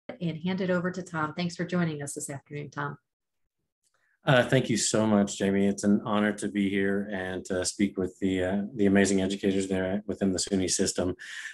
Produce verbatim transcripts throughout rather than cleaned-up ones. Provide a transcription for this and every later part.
and hand it over to Tom. Thanks for joining us this afternoon, Tom. Uh, thank you so much, Jamie. It's an honor to be here and to speak with the uh, the amazing educators there within the SUNY system.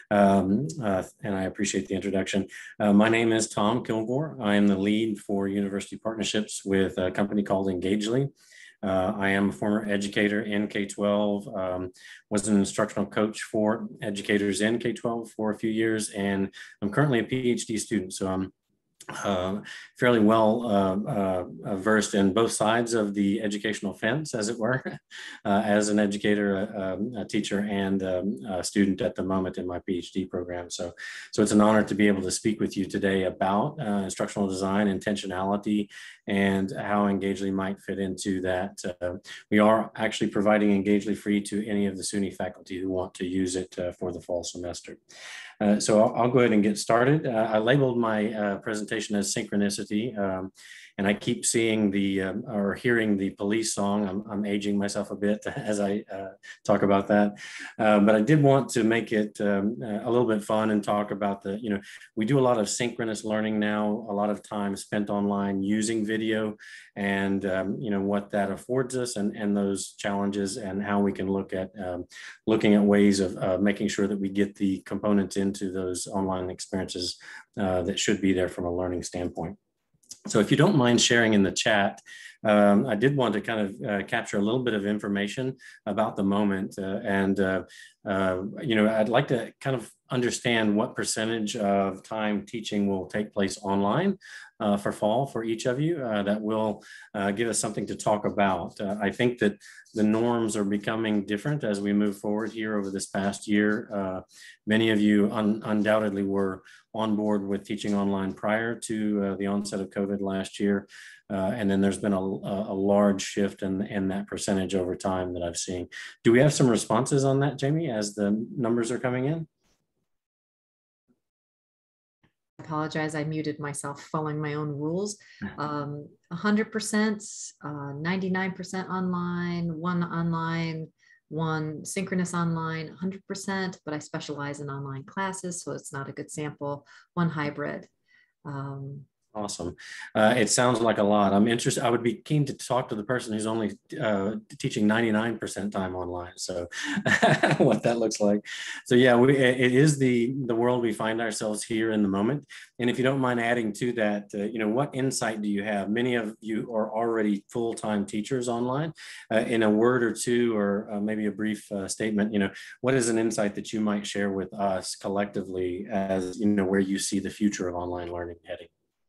Um, uh, and I appreciate the introduction. Uh, my name is Tom Kilgore. I am the lead for university partnerships with a company called Engagely. Uh, I am a former educator in K twelve, um, was an instructional coach for educators in K twelve for a few years, and I'm currently a PhD student. So I'm Uh, fairly well uh, uh, versed in both sides of the educational fence, as it were, uh, as an educator, a, a teacher, and um, a student at the moment in my PhD program. So, so it's an honor to be able to speak with you today about uh, instructional design, intentionality, and how Engagely might fit into that. Uh, we are actually providing Engagely free to any of the SUNY faculty who want to use it uh, for the fall semester. Uh, so I'll, I'll go ahead and get started. Uh, I labeled my uh, presentation as synchronicity, um, and I keep seeing the um, or hearing the Police song. I'm, I'm aging myself a bit as I uh, talk about that, uh, but I did want to make it um, a little bit fun and talk about the, you know, we do a lot of synchronous learning now, a lot of time spent online using video, and um, you know, what that affords us, and, and those challenges, and how we can look at um, looking at ways of uh, making sure that we get the components into those online experiences uh, that should be there from a learning standpoint. So if you don't mind sharing in the chat, um, I did want to kind of uh, capture a little bit of information about the moment. Uh, and, uh, uh, you know, I'd like to kind of understand what percentage of time teaching will take place online uh, for fall for each of you. Uh, that will uh, give us something to talk about. Uh, I think that the norms are becoming different as we move forward here over this past year. Uh, many of you un undoubtedly were on board with teaching online prior to uh, the onset of COVID last year. Uh, and then there's been a, a large shift in, in that percentage over time that I've seen. Do we have some responses on that, Jamie, as the numbers are coming in? I apologize, I muted myself following my own rules. Um, one hundred percent, uh, ninety-nine percent online, one online, one synchronous online, one hundred percent, but I specialize in online classes, so it's not a good sample, one hybrid. Um, Awesome. Uh, it sounds like a lot. I'm interested. I would be keen to talk to the person who's only uh, teaching ninety-nine percent time online. So what that looks like. So yeah, we, it is the, the world we find ourselves here in the moment. And if you don't mind adding to that, uh, you know, what insight do you have? Many of you are already full-time teachers online. Uh, in a word or two, or uh, maybe a brief uh, statement, you know, what is an insight that you might share with us collectively as, you know, where you see the future of online learning heading?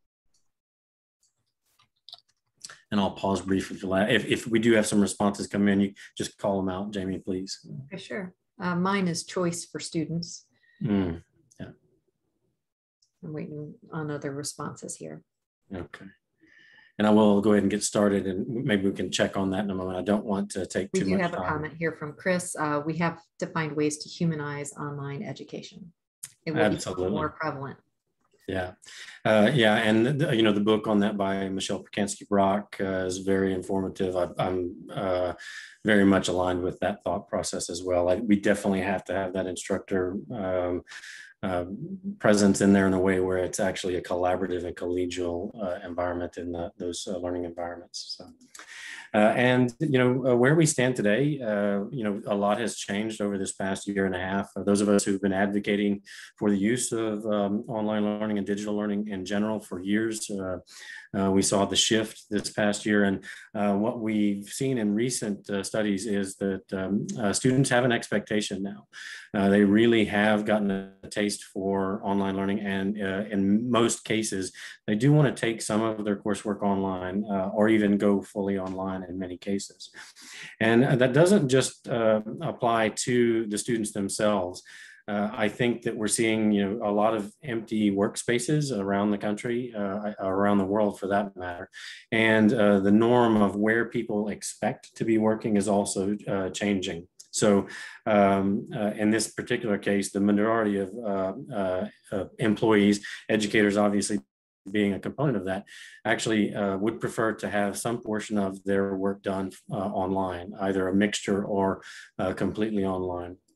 And I'll pause briefly for that. If, if we do have some responses come in, you just call them out, Jamie, please. Okay, sure. Uh, mine is choice for students. Mm, yeah. I'm waiting on other responses here. Okay. And I will go ahead and get started, and maybe we can check on that in a moment. I don't want to take too much time. We do have a comment here from Chris. Uh, we have to find ways to humanize online education. It will Absolutely. become more prevalent. Yeah, uh, yeah, and the, you know, the book on that by Michelle Perkansky-Brock uh, is very informative. I, I'm uh, very much aligned with that thought process as well. I, we definitely have to have that instructor um, uh, presence in there in a way where it's actually a collaborative and collegial uh, environment in the, those uh, learning environments. So. Uh, and, you know, uh, where we stand today, uh, you know, a lot has changed over this past year and a half. Uh, those of us who've been advocating for the use of um, online learning and digital learning in general for years, uh, uh, we saw the shift this past year. And uh, what we've seen in recent uh, studies is that um, uh, students have an expectation now. Uh, they really have gotten a taste for online learning. And uh, in most cases, they do want to take some of their coursework online uh, or even go fully online in many cases. And that doesn't just uh, apply to the students themselves. Uh, I think that we're seeing, you know, a lot of empty workspaces around the country, uh, around the world for that matter. And uh, the norm of where people expect to be working is also uh, changing. So um, uh, in this particular case, the majority of uh, uh, uh, employees, educators obviously being a component of that, actually uh, would prefer to have some portion of their work done uh, online, either a mixture or uh, completely online.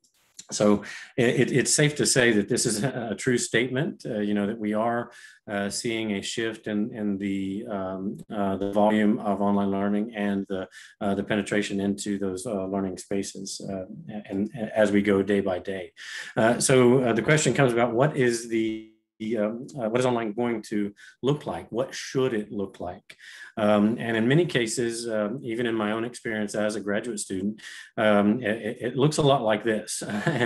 So it, it's safe to say that this is a true statement, uh, you know, that we are uh, seeing a shift in, in the, um, uh, the volume of online learning and the, uh, the penetration into those uh, learning spaces uh, and, and as we go day by day. Uh, so uh, the question comes about what is the Um, uh, what is online going to look like? What should it look like? Um, and in many cases, um, even in my own experience as a graduate student, um, it, it looks a lot like this.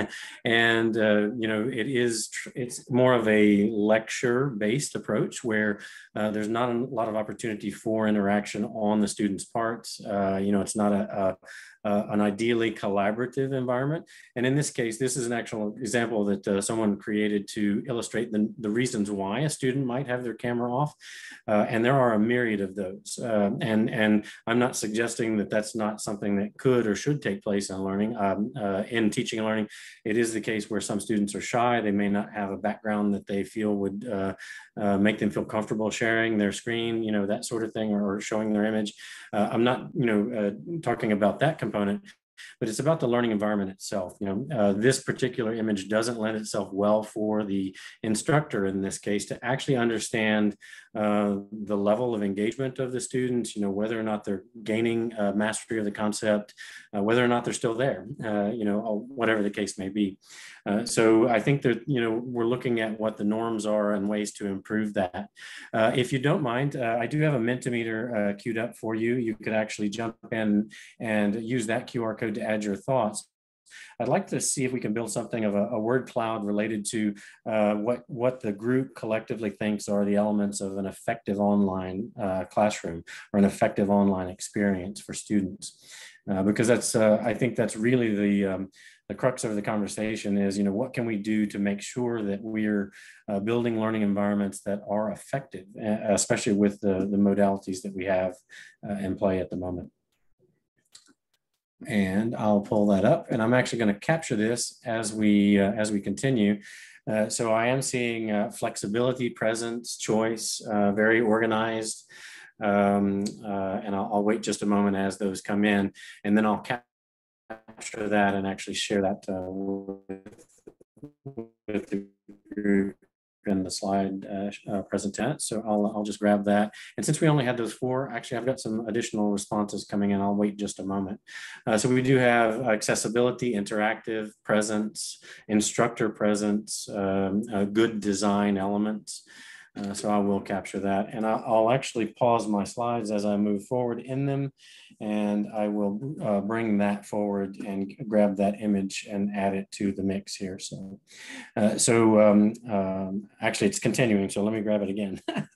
And, uh, you know, it is, it's more of a lecture-based approach where uh, there's not a lot of opportunity for interaction on the student's part. Uh, you know, it's not a, a Uh, an ideally collaborative environment. And in this case, this is an actual example that uh, someone created to illustrate the, the reasons why a student might have their camera off. Uh, and there are a myriad of those. Uh, and, and I'm not suggesting that that's not something that could or should take place in learning. Um, uh, in teaching and learning, it is the case where some students are shy. They may not have a background that they feel would uh, uh, make them feel comfortable sharing their screen, you know, that sort of thing, or, or showing their image. Uh, I'm not, you know, uh, talking about that component, but it's about the learning environment itself. You know, uh, this particular image doesn't lend itself well for the instructor in this case to actually understand uh, the level of engagement of the students, you know, whether or not they're gaining uh, mastery of the concept, uh, whether or not they're still there, uh, you know, whatever the case may be. Uh, so I think that, you know, we're looking at what the norms are and ways to improve that. Uh, if you don't mind, uh, I do have a Mentimeter uh, queued up for you. You could actually jump in and use that Q R code to add your thoughts. I'd like to see if we can build something of a, a word cloud related to uh, what, what the group collectively thinks are the elements of an effective online uh, classroom or an effective online experience for students. Uh, because that's, uh, I think that's really the, um, the crux of the conversation is, you know, what can we do to make sure that we're uh, building learning environments that are effective, especially with the, the modalities that we have uh, in play at the moment. And I'll pull that up, and I'm actually going to capture this as we uh, as we continue. Uh, so I am seeing uh, flexibility, presence, choice, uh, very organized, um, uh, and I'll, I'll wait just a moment as those come in, and then I'll capture that and actually share that uh, with, with the group in the slide uh, uh, present tense. So I'll, I'll just grab that. And since we only had those four, actually I've got some additional responses coming in. I'll wait just a moment. Uh, so we do have accessibility, interactive, presence, instructor presence, um, uh, good design elements. Uh, so I will capture that, and I'll, I'll actually pause my slides as I move forward in them, and I will uh, bring that forward and grab that image and add it to the mix here. So, uh, so um, um, actually it's continuing, so let me grab it again.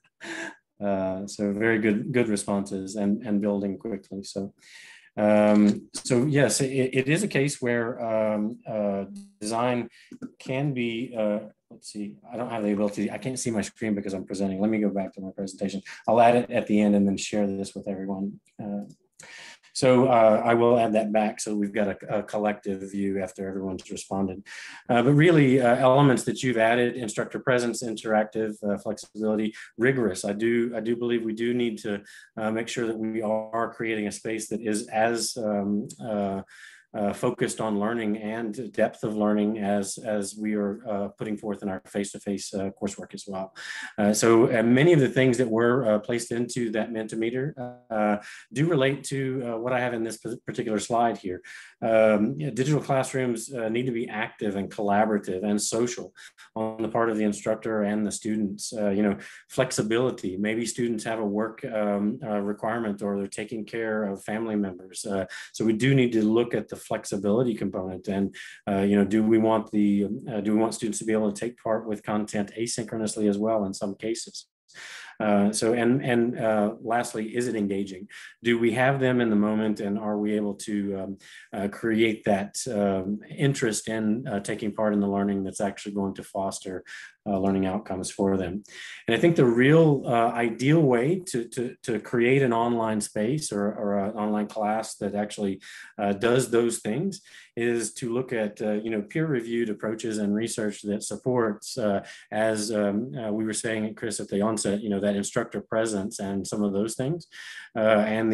uh, so very good, good responses and, and building quickly. So. Um, so yes, it, it is a case where um, uh, design can be, uh, let's see, I don't have the ability, I can't see my screen because I'm presenting. Let me go back to my presentation. I'll add it at the end and then share this with everyone. Uh, So uh, I will add that back so we've got a, a collective view after everyone's responded. Uh, but really uh, elements that you've added: instructor presence, interactive, uh, flexibility, rigorous. I do, I do believe we do need to uh, make sure that we are creating a space that is as um, uh, Uh, focused on learning and depth of learning as, as we are uh, putting forth in our face-to-face uh, coursework as well. Uh, so uh, many of the things that were uh, placed into that Mentimeter uh, do relate to uh, what I have in this particular slide here. Um, you know, digital classrooms uh, need to be active and collaborative and social on the part of the instructor and the students. Uh, you know, flexibility. Maybe students have a work um, uh, requirement, or they're taking care of family members. Uh, so we do need to look at the flexibility component, and uh, you know, do we want the uh, do we want students to be able to take part with content asynchronously as well in some cases? Uh, so, and, and uh, lastly, is it engaging? Do we have them in the moment, and are we able to um, uh, create that um, interest in uh, taking part in the learning that's actually going to foster uh, learning outcomes for them? And I think the real uh, ideal way to, to, to create an online space or, or an online class that actually uh, does those things is to look at, uh, you know, peer-reviewed approaches and research that supports, uh, as um, uh, we were saying, Chris, at the onset, you know, that instructor presence and some of those things, uh, and the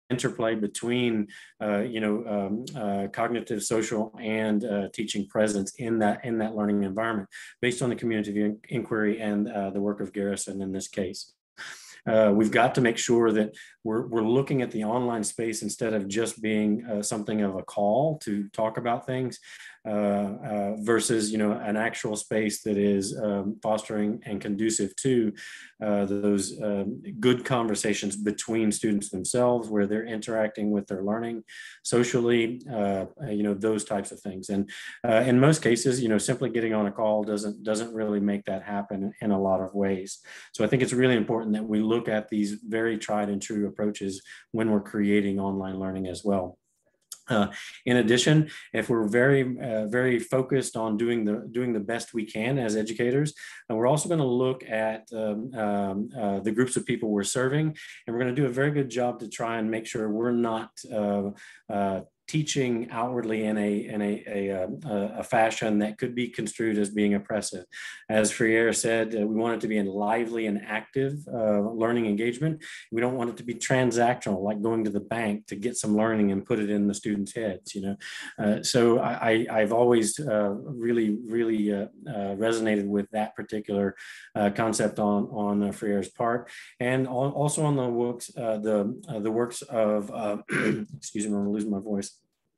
interplay between, uh, you know, um, uh, cognitive, social, and uh, teaching presence in that in that learning environment, based on the community of inquiry and uh, the work of Garrison in this case. Uh, we've got to make sure that we're, we're looking at the online space instead of just being uh, something of a call to talk about things, uh, uh, versus, you know, an actual space that is um, fostering and conducive to uh, those um, good conversations between students themselves, where they're interacting with their learning socially, uh, you know, those types of things. And uh, in most cases, you know, simply getting on a call doesn't doesn't really make that happen in a lot of ways. So I think it's really important that we look at these very tried and true approaches when we're creating online learning as well. Uh, in addition, if we're very, uh, very focused on doing the doing the best we can as educators, and we're also going to look at um, um, uh, the groups of people we're serving, and we're going to do a very good job to try and make sure we're not uh, uh, teaching outwardly in a in a, a, a, a fashion that could be construed as being oppressive. As Freire said, uh, we want it to be a lively and active uh, learning engagement. We don't want it to be transactional, like going to the bank to get some learning and put it in the students' heads. You know, uh, so I, I, I've always uh, really really uh, uh, resonated with that particular uh, concept on on uh, Freire's part, and on, also on the works uh, the uh, the works of uh, excuse me, I'm losing my voice.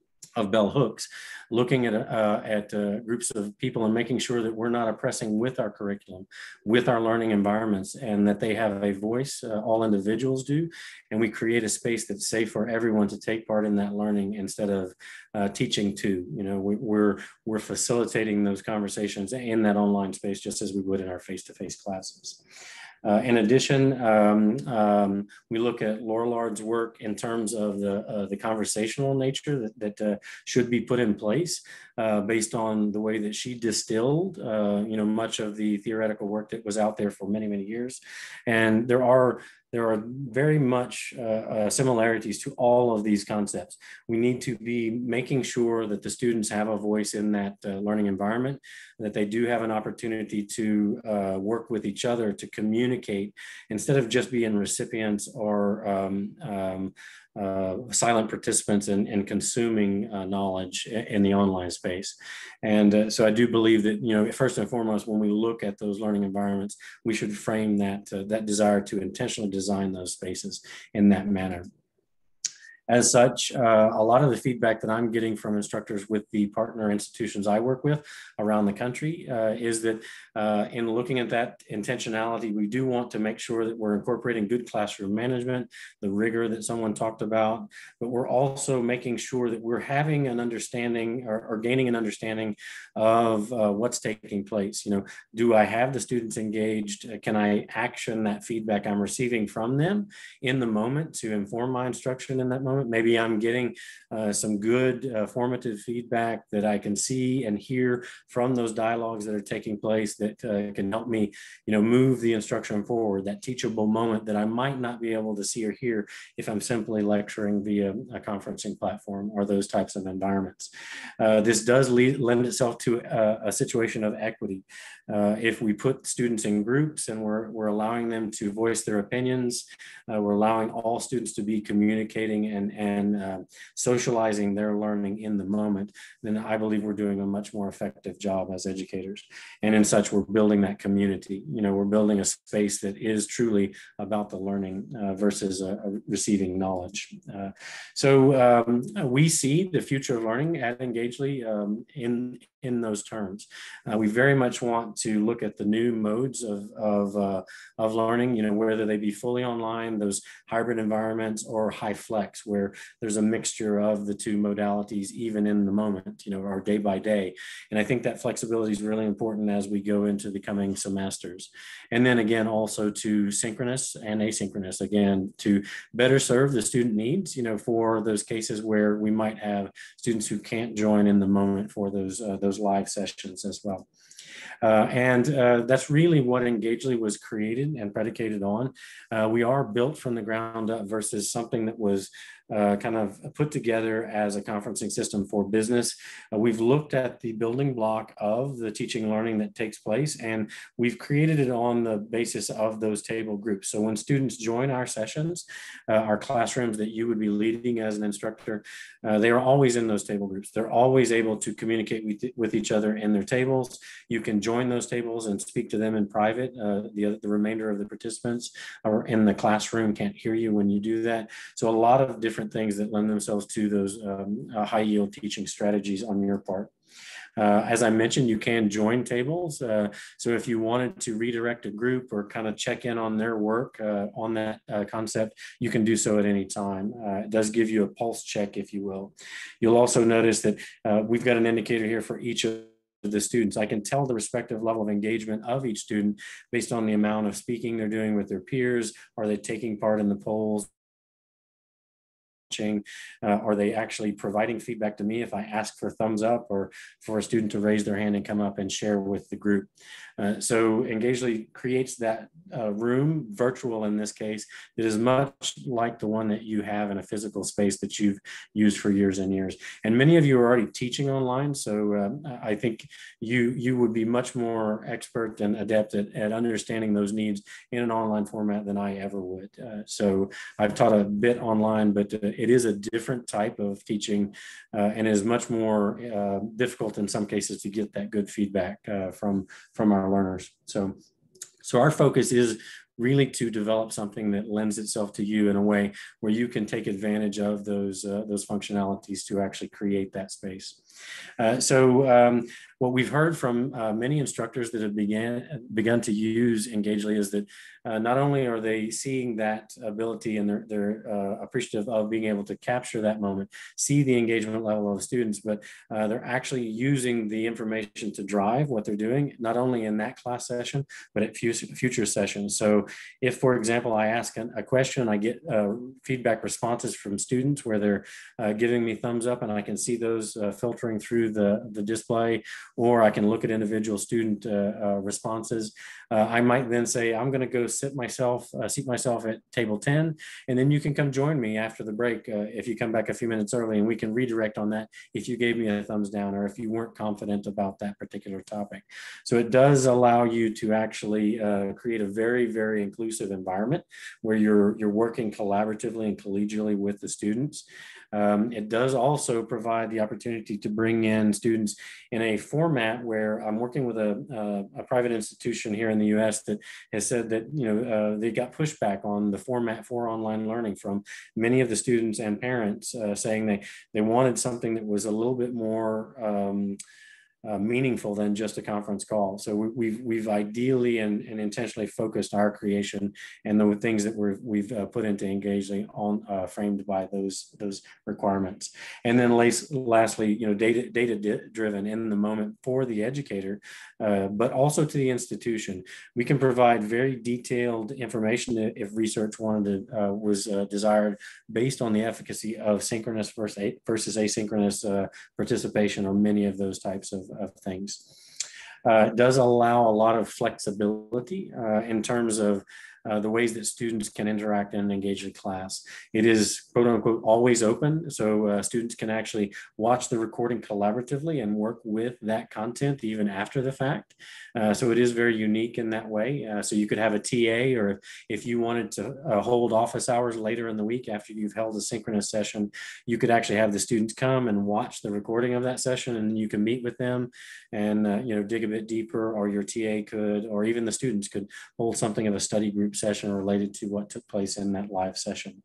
Of Bell Hooks, looking at uh, at uh, groups of people and making sure that we're not oppressing with our curriculum, with our learning environments, and that they have a voice, uh, all individuals do, and we create a space that's safe for everyone to take part in that learning instead of uh, teaching to. You know, we, we're we're facilitating those conversations in that online space just as we would in our face-to-face classes. Uh, in addition, um, um, we look at Lorillard's work in terms of the, uh, the conversational nature that, that uh, should be put in place uh, based on the way that she distilled, uh, you know, much of the theoretical work that was out there for many, many years. And there are There are very much uh, uh, similarities to all of these concepts. We need to be making sure that the students have a voice in that uh, learning environment, that they do have an opportunity to uh, work with each other to communicate instead of just being recipients or um, um, uh, silent participants in, in consuming uh, knowledge in the online space. And uh, so I do believe that, you know, first and foremost, when we look at those learning environments, we should frame that, uh, that desire to intentionally design those spaces in that manner. As such, uh, a lot of the feedback that I'm getting from instructors with the partner institutions I work with around the country uh, is that uh, in looking at that intentionality, we do want to make sure that we're incorporating good classroom management, the rigor that someone talked about, but we're also making sure that we're having an understanding or, or gaining an understanding of uh, what's taking place. You know, do I have the students engaged? Can I action that feedback I'm receiving from them in the moment to inform my instruction in that moment? Maybe I'm getting uh, some good uh, formative feedback that I can see and hear from those dialogues that are taking place that uh, can help me, you know, move the instruction forward, that teachable moment that I might not be able to see or hear if I'm simply lecturing via a conferencing platform or those types of environments. Uh, this does lead, lend itself to a, a situation of equity. Uh, if we put students in groups and we're, we're allowing them to voice their opinions, uh, we're allowing all students to be communicating and, and uh, socializing their learning in the moment, then I believe we're doing a much more effective job as educators. And in such, we're building that community. You know, we're building a space that is truly about the learning uh, versus uh, receiving knowledge. Uh, so um, we see the future of learning at Engagely um, in in those terms. Uh, we very much want to look at the new modes of, of, uh, of learning, you know, whether they be fully online, those hybrid environments, or high flex, where there's a mixture of the two modalities, even in the moment, you know, or day by day. And I think that flexibility is really important as we go into the coming semesters. And then again, also to synchronous and asynchronous, again, to better serve the student needs, you know, for those cases where we might have students who can't join in the moment for those, uh, those live sessions as well. Uh, and uh, that's really what Engagely was created and predicated on. Uh, we are built from the ground up versus something that was uh, kind of put together as a conferencing system for business. Uh, we've looked at the building block of the teaching and learning that takes place, and we've created it on the basis of those table groups. So when students join our sessions, uh, our classrooms that you would be leading as an instructor, uh, they are always in those table groups. They're always able to communicate with, with each other in their tables. You can join those tables and speak to them in private. Uh, the, the remainder of the participants are in the classroom can't hear you when you do that. So a lot of different things that lend themselves to those um, uh, high yield teaching strategies on your part. Uh, as I mentioned, you can join tables. Uh, so if you wanted to redirect a group or kind of check in on their work uh, on that uh, concept, you can do so at any time. Uh, it does give you a pulse check, if you will. You'll also notice that uh, we've got an indicator here for each of the students. I can tell the respective level of engagement of each student based on the amount of speaking they're doing with their peers. Are they taking part in the polls? Uh, are they actually providing feedback to me if I ask for thumbs up, or for a student to raise their hand and come up and share with the group? Uh, so Engagely creates that uh, room, virtual in this case, that is much like the one that you have in a physical space that you've used for years and years. And many of you are already teaching online, so um, I think you you would be much more expert and adept at, at understanding those needs in an online format than I ever would. Uh, so I've taught a bit online, but uh, it is a different type of teaching uh, and is much more uh, difficult in some cases to get that good feedback uh, from, from our learners. So, so our focus is really to develop something that lends itself to you in a way where you can take advantage of those, uh, those functionalities to actually create that space. Uh, so um, what we've heard from uh, many instructors that have began, begun to use Engagely is that uh, not only are they seeing that ability and they're, they're uh, appreciative of being able to capture that moment, see the engagement level of the students, but uh, they're actually using the information to drive what they're doing, not only in that class session, but at future sessions. So if, for example, I ask a question, I get uh, feedback responses from students where they're uh, giving me thumbs up, and I can see those uh, filtering through the, the display, or I can look at individual student uh, uh, responses. Uh, I might then say, I'm going to go sit myself, uh, seat myself at table ten, and then you can come join me after the break uh, if you come back a few minutes early, and we can redirect on that if you gave me a thumbs down or if you weren't confident about that particular topic. So it does allow you to actually uh, create a very, very inclusive environment where you're, you're working collaboratively and collegially with the students. Um, it does also provide the opportunity to bring in students in a format where I'm working with a, a, a private institution here in the U S that has said that, you know, uh, they got pushback on the format for online learning from many of the students and parents uh, saying they, they wanted something that was a little bit more um, Uh, meaningful than just a conference call. So we, we've we've ideally and, and intentionally focused our creation and the things that we're, we've uh, put into Engagely on uh, framed by those those requirements. And then lastly, you know, data data driven in the moment for the educator, uh, but also to the institution. We can provide very detailed information if research wanted to, uh, was uh, desired based on the efficacy of synchronous versus versus asynchronous uh, participation on many of those types of of things. Uh, it does allow a lot of flexibility uh, in terms of uh, the ways that students can interact in an Engagely class. It is quote unquote always open, so uh, students can actually watch the recording collaboratively and work with that content even after the fact. Uh, so it is very unique in that way. Uh, so you could have a T A, or if, if you wanted to uh, hold office hours later in the week after you've held a synchronous session, you could actually have the students come and watch the recording of that session, and you can meet with them and uh, you know, dig a bit deeper, or your T A could, or even the students could hold something of a study group session related to what took place in that live session.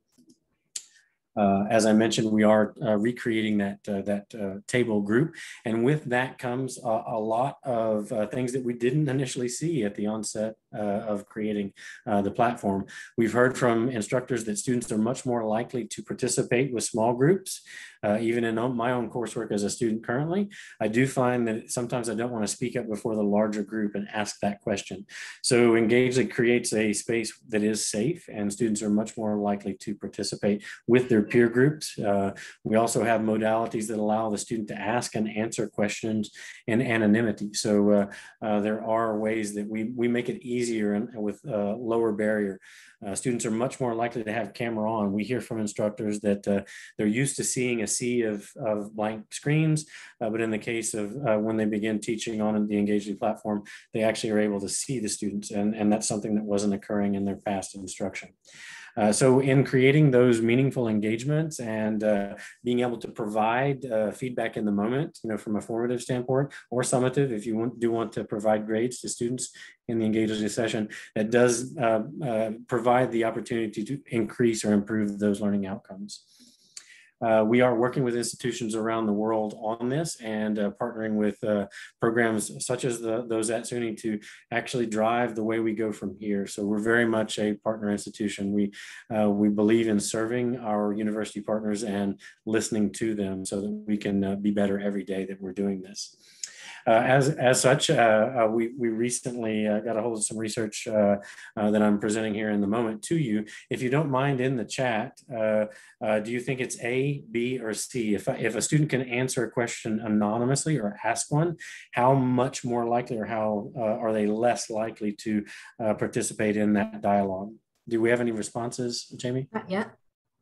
Uh, as I mentioned, we are uh, recreating that uh, that uh, table group, and with that comes a, a lot of uh, things that we didn't initially see at the onset uh, of creating uh, the platform. We've heard from instructors that students are much more likely to participate with small groups. Uh, even in my own coursework as a student currently, I do find that sometimes I don't want to speak up before the larger group and ask that question. So Engagely creates a space that is safe, and students are much more likely to participate with their peer groups. Uh, we also have modalities that allow the student to ask and answer questions in anonymity. So uh, uh, there are ways that we, we make it easy easier and with uh, lower barrier. Uh, students are much more likely to have camera on. We hear from instructors that uh, they're used to seeing a sea of, of blank screens, uh, but in the case of uh, when they begin teaching on the Engagely platform, they actually are able to see the students, and, and that's something that wasn't occurring in their past instruction. Uh, so in creating those meaningful engagements and uh, being able to provide uh, feedback in the moment, you know, from a formative standpoint or summative, if you want, do want to provide grades to students in the Engagely session, that does uh, uh, provide the opportunity to increase or improve those learning outcomes. Uh, we are working with institutions around the world on this and uh, partnering with uh, programs such as the, those at SUNY to actually drive the way we go from here. So we're very much a partner institution. We, uh, we believe in serving our university partners and listening to them so that we can uh, be better every day that we're doing this. Uh, as, as such, uh, uh, we, we recently uh, got a hold of some research uh, uh, that I'm presenting here in the moment to you. If you don't mind, in the chat, uh, uh, do you think it's A, B, or C? If, if a student can answer a question anonymously or ask one, how much more likely or how uh, are they less likely to uh, participate in that dialogue? Do we have any responses, Jamie? Not yet.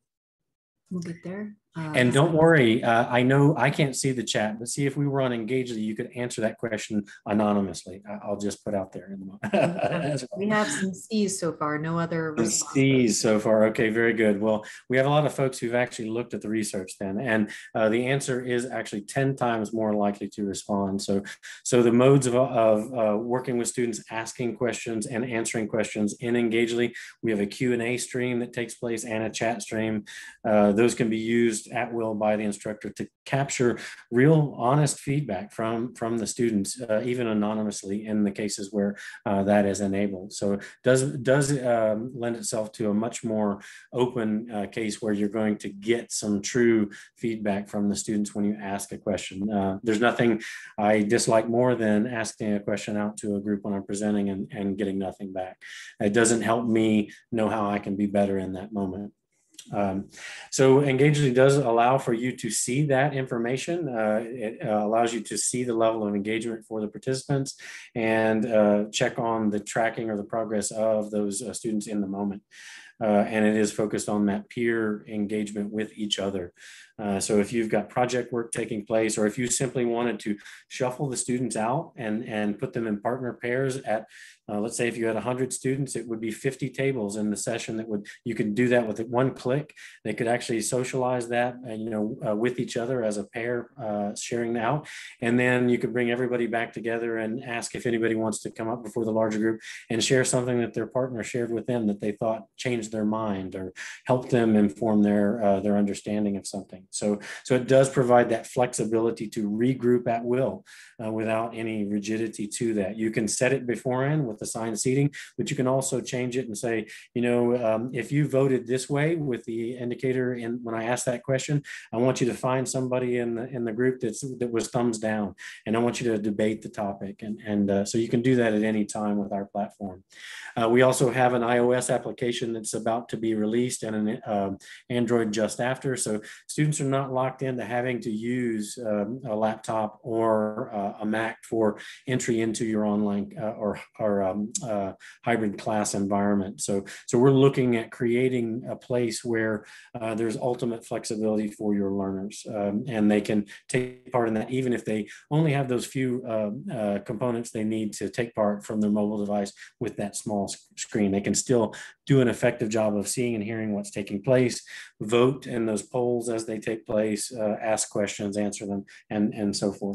We'll get there. Uh, and don't worry, uh, I know I can't see the chat, but see if we were on Engagely, you could answer that question anonymously. I'll just put out there in the moment. We have some C's so far, no other responses. C's so far. Okay, very good. Well, we have a lot of folks who've actually looked at the research then, and uh, the answer is actually ten times more likely to respond. So, so the modes of, of uh, working with students, asking questions and answering questions in Engagely, we have a Q and A stream that takes place and a chat stream. Uh, those can be used at will by the instructor to capture real honest feedback from from the students, uh, even anonymously in the cases where uh, that is enabled. So it does does um, lend itself to a much more open uh, case where you're going to get some true feedback from the students when you ask a question. Uh, there's nothing I dislike more than asking a question out to a group when I'm presenting and, and getting nothing back. It doesn't help me know how I can be better in that moment. Um, so Engagely does allow for you to see that information. Uh, it uh, allows you to see the level of engagement for the participants and uh, check on the tracking or the progress of those uh, students in the moment. Uh, and it is focused on that peer engagement with each other. Uh, so if you've got project work taking place, or if you simply wanted to shuffle the students out and, and put them in partner pairs at, uh, let's say if you had one hundred students, it would be fifty tables in the session that would, you could do that with one click. They could actually socialize that, uh, you know, uh, with each other as a pair, uh, sharing out. And then you could bring everybody back together and ask if anybody wants to come up before the larger group and share something that their partner shared with them that they thought changed their mind or helped them inform their, uh, their understanding of something. So, so it does provide that flexibility to regroup at will uh, without any rigidity to that. You can set it beforehand with assigned seating, but you can also change it and say, you know, um, if you voted this way with the indicator in when I asked that question, I want you to find somebody in the in the group that's that was thumbs down, and I want you to debate the topic. And and uh, so you can do that at any time with our platform. Uh, we also have an iOS application that's about to be released and an uh, Android just after. So students are not locked into having to use um, a laptop or uh, a Mac for entry into your online uh, or, or um, uh, hybrid class environment. So, so we're looking at creating a place where uh, there's ultimate flexibility for your learners, um, and they can take part in that even if they only have those few uh, uh, components they need to take part from their mobile device with that small screen. They can still do an effective job of seeing and hearing what's taking place, vote in those polls as they take place, uh, ask questions, answer them, and, and so forth.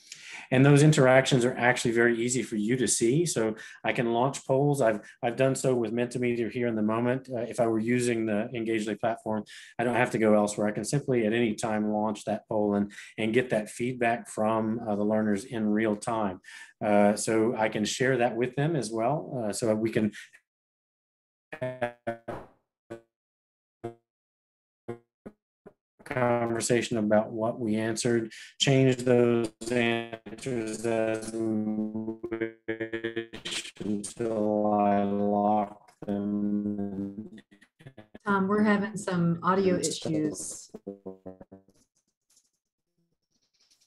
And those interactions are actually very easy for you to see. So I can launch polls. I've, I've done so with Mentimeter here in the moment. Uh, if I were using the Engagely platform, I don't have to go elsewhere. I can simply at any time launch that poll and, and get that feedback from uh, the learners in real time. Uh, so I can share that with them as well. Uh, so we can conversation about what we answered, change those answers as we wish until I lock them. Tom, we're having some audio issues.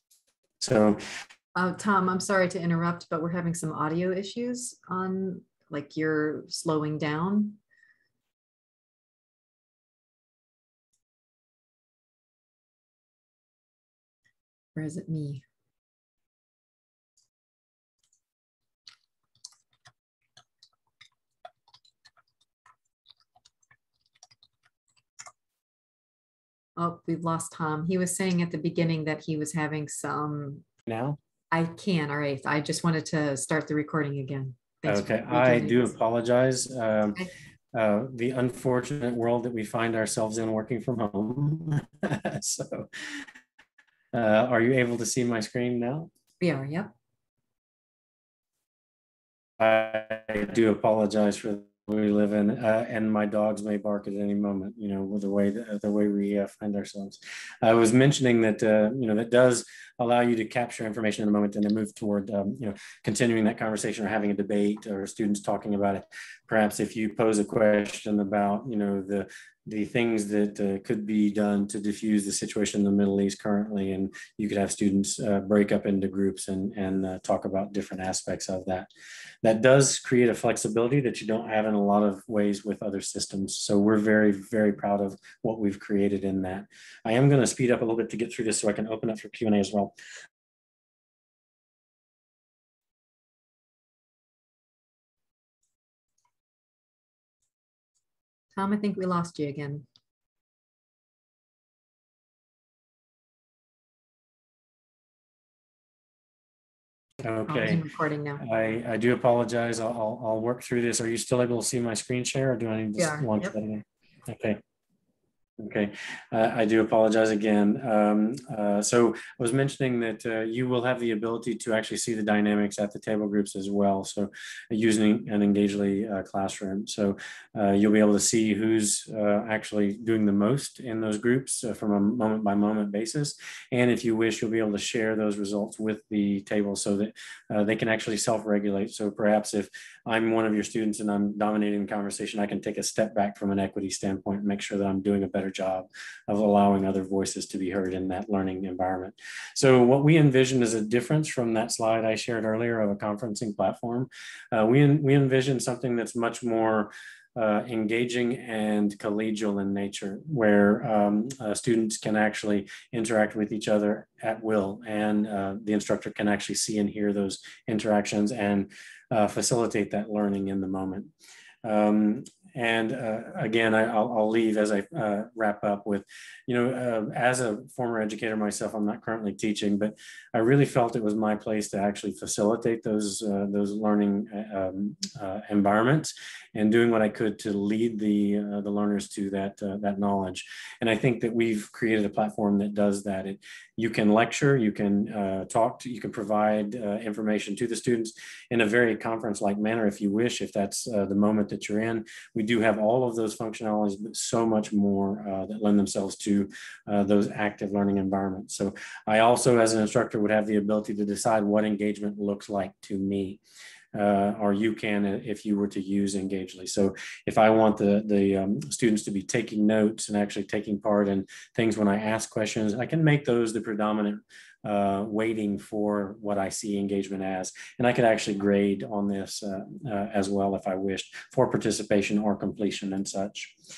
So, uh, Tom, I'm sorry to interrupt, but we're having some audio issues on like you're slowing down. Or is it me? Oh, we've lost Tom. He was saying at the beginning that he was having some. Now? I can. All right. I just wanted to start the recording again. Thanks Okay, I do apologize. Um, okay. uh, the unfortunate world that we find ourselves in working from home. So, uh, are you able to see my screen now? We are, yep. I do apologize for we live in, uh, and my dogs may bark at any moment, you know, with the way that, the way we uh, find ourselves. I was mentioning that, uh, you know, that does allow you to capture information in the moment and then move toward, um, you know, continuing that conversation or having a debate or students talking about it. Perhaps if you pose a question about, you know, the the things that uh, could be done to diffuse the situation in the Middle East currently, and you could have students uh, break up into groups and, and uh, talk about different aspects of that. That does create a flexibility that you don't have in a lot of ways with other systems. So we're very, very proud of what we've created in that. I am going to speed up a little bit to get through this so I can open up for Q and A as well. Tom, I think we lost you again. Okay. I'm recording now. I, I do apologize. I'll, I'll work through this. Are you still able to see my screen share, or do I need to yeah, launch yep. that again? Okay. Okay, uh, I do apologize again. Um, uh, so I was mentioning that uh, you will have the ability to actually see the dynamics at the table groups as well. So using an Engagely uh, classroom. So uh, you'll be able to see who's uh, actually doing the most in those groups uh, from a moment by moment basis. And if you wish, you'll be able to share those results with the table so that uh, they can actually self-regulate. So perhaps if I'm one of your students and I'm dominating the conversation, I can take a step back from an equity standpoint and make sure that I'm doing a better job of allowing other voices to be heard in that learning environment. So what we envision is a difference from that slide I shared earlier of a conferencing platform. Uh, we, we envision something that's much more Uh, engaging and collegial in nature, where um, uh, students can actually interact with each other at will, and uh, the instructor can actually see and hear those interactions and uh, facilitate that learning in the moment. Um, and uh, again, I, I'll, I'll leave as I uh, wrap up with, you know, uh, as a former educator myself, I'm not currently teaching, but I really felt it was my place to actually facilitate those uh, those learning um, uh, environments, and doing what I could to lead the uh, the learners to that uh, that knowledge. And I think that we've created a platform that does that. It, you can lecture, you can uh, talk to, you can provide uh, information to the students in a very conference-like manner if you wish, if that's uh, the moment that you're in. We do have all of those functionalities, but so much more uh, that lend themselves to uh, those active learning environments. So I also, as an instructor, would have the ability to decide what engagement looks like to me. Uh, or you can if you were to use Engagely. So if I want the, the um, students to be taking notes and actually taking part in things when I ask questions, I can make those the predominant uh, weighting for what I see engagement as. And I could actually grade on this uh, uh, as well if I wished, for participation or completion and such.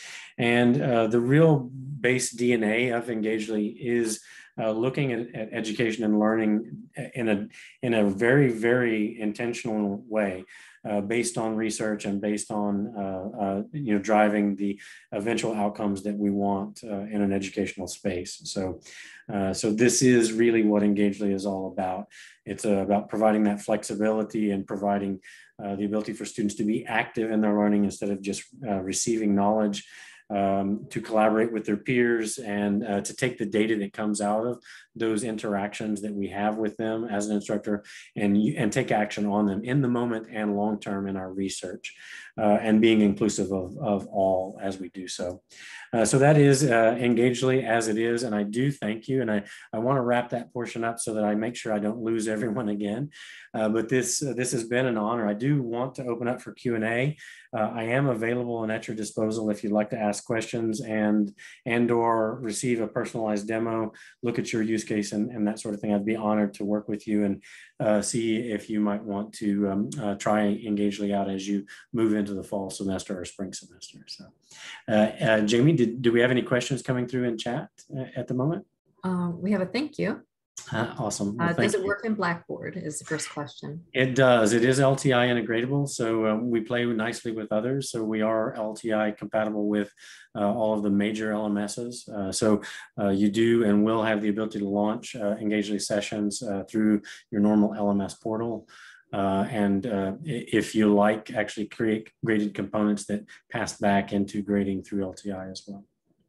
And uh, the real base D N A of Engagely is Uh, looking at, at education and learning in a in a very, very intentional way, uh, based on research and based on uh, uh, you know, driving the eventual outcomes that we want uh, in an educational space. So, uh, so this is really what Engagely is all about. It's uh, about providing that flexibility and providing uh, the ability for students to be active in their learning instead of just uh, receiving knowledge. Um, to collaborate with their peers and uh, to take the data that comes out of those interactions that we have with them as an instructor and, and take action on them in the moment and long-term in our research, uh, and being inclusive of, of all as we do so. Uh, so that is uh, Engagely as it is, and I do thank you, and I, I want to wrap that portion up so that I make sure I don't lose everyone again. Uh, but this, uh, this has been an honor. I do want to open up for Q and A. Uh, I am available and at your disposal if you'd like to ask questions and, and or receive a personalized demo, look at your use case and, and that sort of thing, I'd be honored to work with you and uh, see if you might want to um, uh, try Engagely out as you move into the fall semester or spring semester. So, uh, uh, Jamie, did, do we have any questions coming through in chat at the moment? Uh, we have a thank you. Uh, awesome. Well, uh, does it you. work in Blackboard is the first question. It does. It is L T I integratable. So uh, we play nicely with others. So we are L T I compatible with uh, all of the major L M Ss. Uh, so uh, you do and will have the ability to launch uh, Engagely sessions uh, through your normal L M S portal. Uh, and uh, if you like, actually create graded components that pass back into grading through L T I as well.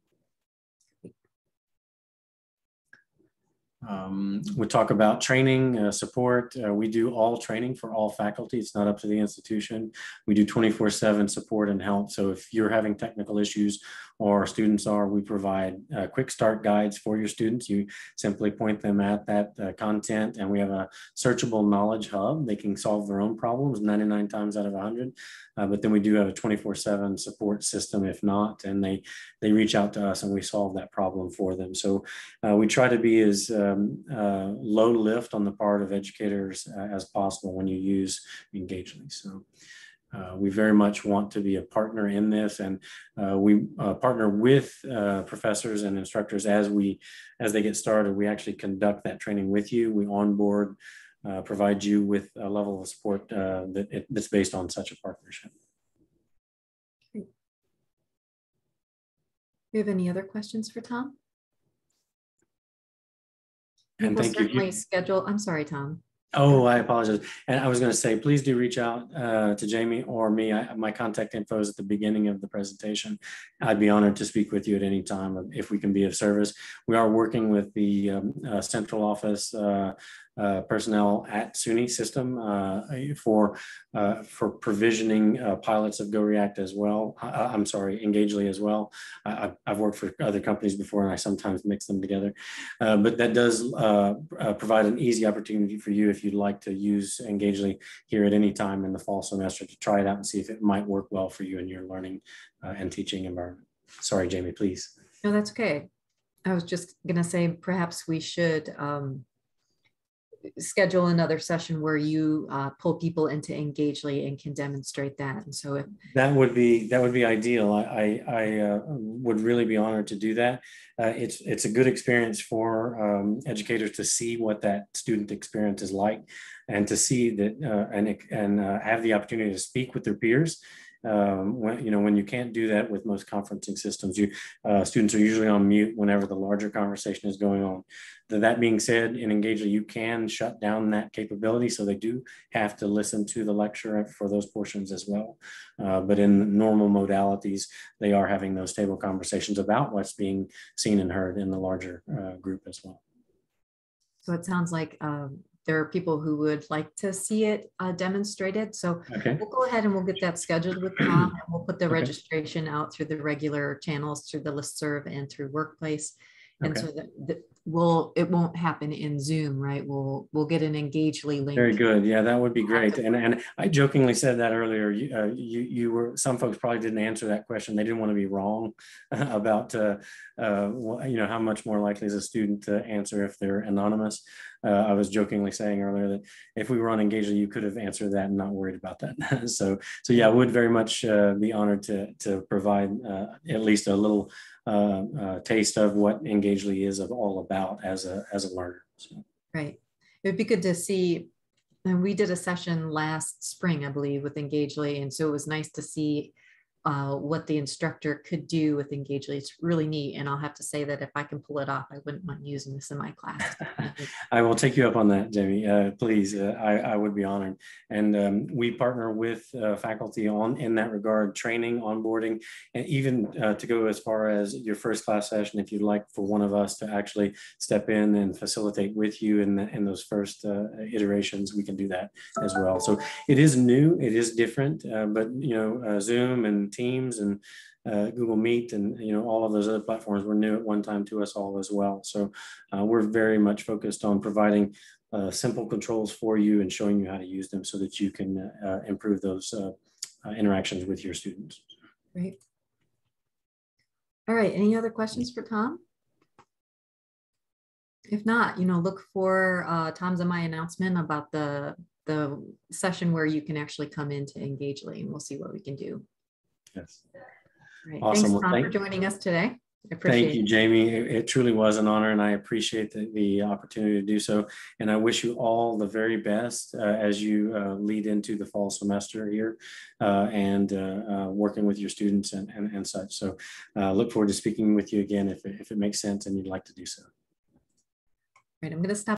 Um, we talk about training, uh, support. Uh, we do all training for all faculty. It's not up to the institution. We do twenty-four seven support and help. So if you're having technical issues or students are, we provide uh, quick start guides for your students. You simply point them at that uh, content, and we have a searchable knowledge hub. They can solve their own problems ninety-nine times out of one hundred. Uh, but then we do have a twenty-four seven support system if not, and they, they reach out to us and we solve that problem for them. So uh, we try to be as um, uh, low lift on the part of educators uh, as possible when you use Engagely. So uh, we very much want to be a partner in this, and uh, we uh, partner with uh, professors and instructors as we as they get started. We actually conduct that training with you. We onboard, uh, provide you with a level of support uh, that it, that's based on such a partnership. Do you have any other questions for Tom? And we'll thank certainly you. schedule. I'm sorry, Tom. Oh, I apologize. And I was going to say, please do reach out uh, to Jamie or me. I, my contact info is at the beginning of the presentation. I'd be honored to speak with you at any time if we can be of service. We are working with the um, uh, central office uh, uh, personnel at SUNY system uh, for uh, for provisioning uh, pilots of GoReact as well. I, I'm sorry, Engagely as well. I, I've worked for other companies before, and I sometimes mix them together. Uh, but that does uh, uh, provide an easy opportunity for you if you'd like to use Engagely here at any time in the fall semester to try it out and see if it might work well for you in your learning uh, and teaching environment. Sorry, Jamie, please. No, that's okay. I was just going to say perhaps we should um, schedule another session where you uh, pull people into Engagely and can demonstrate that. And so if that would be that would be ideal. I I, I uh, would really be honored to do that. Uh, it's it's a good experience for um, educators to see what that student experience is like, and to see that uh, and and uh, have the opportunity to speak with their peers. Um, when you know when you can't do that with most conferencing systems, you uh, students are usually on mute whenever the larger conversation is going on. That being said, in Engagely, you can shut down that capability, so they do have to listen to the lecture for those portions as well. Uh, but in normal modalities, they are having those table conversations about what's being seen and heard in the larger uh, group as well. So it sounds like um, there are people who would like to see it uh, demonstrated. So okay. We'll go ahead and we'll get that scheduled with Tom, and we'll put the okay. registration out through the regular channels, through the listserv and through Workplace. And okay. so that, that we'll, it won't happen in Zoom, right? We'll, we'll get an Engagely link. Very good. Yeah, that would be great. And and I jokingly said that earlier. You uh, you, you were, some folks probably didn't answer that question. They didn't want to be wrong about, uh, uh, you know, how much more likely is a student to answer if they're anonymous. Uh, I was jokingly saying earlier that if we were on Engagely, you could have answered that and not worried about that. so, so yeah, I would very much uh, be honored to, to provide uh, at least a little uh, uh, taste of what Engagely is of all about as a, as a learner. So. Right. It would be good to see, and we did a session last spring, I believe, with Engagely. And so it was nice to see uh, what the instructor could do with Engagely. It's really neat. And I'll have to say that if I can pull it off, I wouldn't mind using this in my class. I will take you up on that, Jamie. Uh, please, uh, I, I would be honored. And um, we partner with uh, faculty on in that regard, training, onboarding, and even uh, to go as far as your first class session, if you'd like for one of us to actually step in and facilitate with you in, the, in those first uh, iterations, we can do that as well. So it is new, it is different, uh, but you know, uh, Zoom and Teams and uh, Google Meet and you know all of those other platforms were new at one time to us all as well. So uh, we're very much focused on providing uh, simple controls for you and showing you how to use them so that you can uh, improve those uh, uh, interactions with your students. Great. All right. Any other questions for Tom? If not, you know, look for uh, Tom's and my announcement about the the session where you can actually come in to Engagely, and we'll see what we can do. Yes. Right. Awesome. Thanks, Well, Tom, thank, for joining us today. I appreciate thank you, it. Jamie. It, it truly was an honor, and I appreciate the, the opportunity to do so. And I wish you all the very best uh, as you uh, lead into the fall semester here uh, and uh, uh, working with your students and, and, and such. So uh, look forward to speaking with you again if it, if it makes sense and you'd like to do so. Right. I'm going to stop.